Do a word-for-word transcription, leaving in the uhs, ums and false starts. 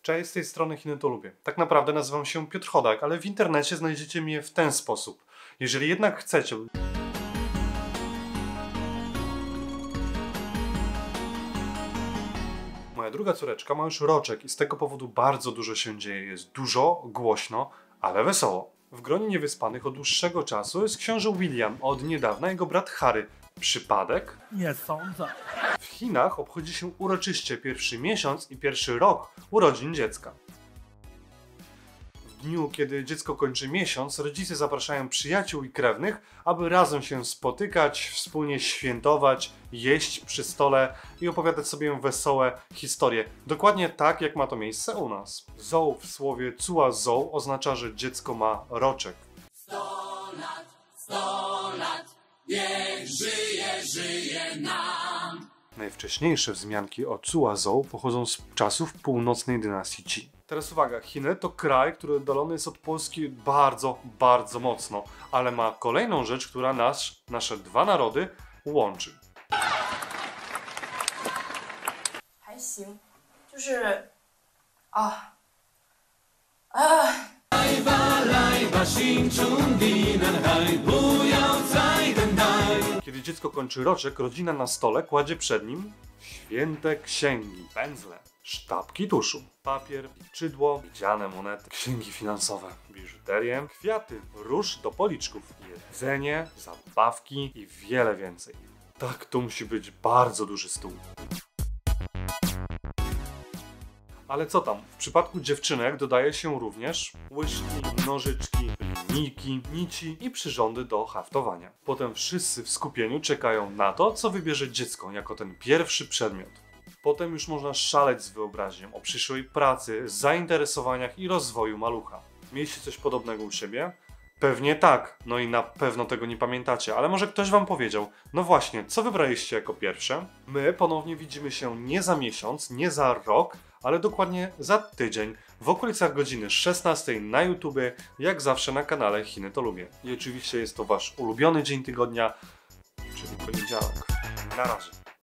Cześć, z tej strony Chiny to lubię. Tak naprawdę nazywam się Piotr Chodak, ale w internecie znajdziecie mnie w ten sposób. Jeżeli jednak chcecie... Moja druga córeczka ma już roczek i z tego powodu bardzo dużo się dzieje. Jest dużo, głośno, ale wesoło. W gronie niewyspanych od dłuższego czasu jest książę William, a od niedawna jego brat Harry. Przypadek? Nie sądzę. W Chinach obchodzi się uroczyście pierwszy miesiąc i pierwszy rok urodzin dziecka. W dniu, kiedy dziecko kończy miesiąc, rodzice zapraszają przyjaciół i krewnych, aby razem się spotykać, wspólnie świętować, jeść przy stole i opowiadać sobie wesołe historie. Dokładnie tak, jak ma to miejsce u nas. Zhou w słowie Cua Zhou oznacza, że dziecko ma roczek. Sto lat, sto lat, niech żyje, żyje nam. Najwcześniejsze wzmianki o Cua Zhou pochodzą z czasów północnej dynastii Qi. Teraz uwaga, Chiny to kraj, który oddalony jest od Polski bardzo, bardzo mocno, ale ma kolejną rzecz, która nas, nasze dwa narody łączy. 还行，就是啊啊。 Kiedy dziecko kończy roczek, rodzina na stole kładzie przed nim święte księgi, pędzle, sztabki tuszu, papier, liczydło, widziane monety, księgi finansowe, biżuterię, kwiaty, róż do policzków, jedzenie, zabawki i wiele więcej. Tak, to musi być bardzo duży stół. Ale co tam? W przypadku dziewczynek dodaje się również łyżki, nożyczki, linijki, nici i przyrządy do haftowania. Potem wszyscy w skupieniu czekają na to, co wybierze dziecko jako ten pierwszy przedmiot. Potem już można szaleć z wyobraźnią o przyszłej pracy, zainteresowaniach i rozwoju malucha. Mieliście coś podobnego u siebie? Pewnie tak, no i na pewno tego nie pamiętacie, ale może ktoś wam powiedział, no właśnie, co wybraliście jako pierwsze? My ponownie widzimy się nie za miesiąc, nie za rok, ale dokładnie za tydzień, w okolicach godziny szesnastej na YouTubie, jak zawsze na kanale Chiny to lubię. I oczywiście jest to wasz ulubiony dzień tygodnia, czyli poniedziałek. Na razie.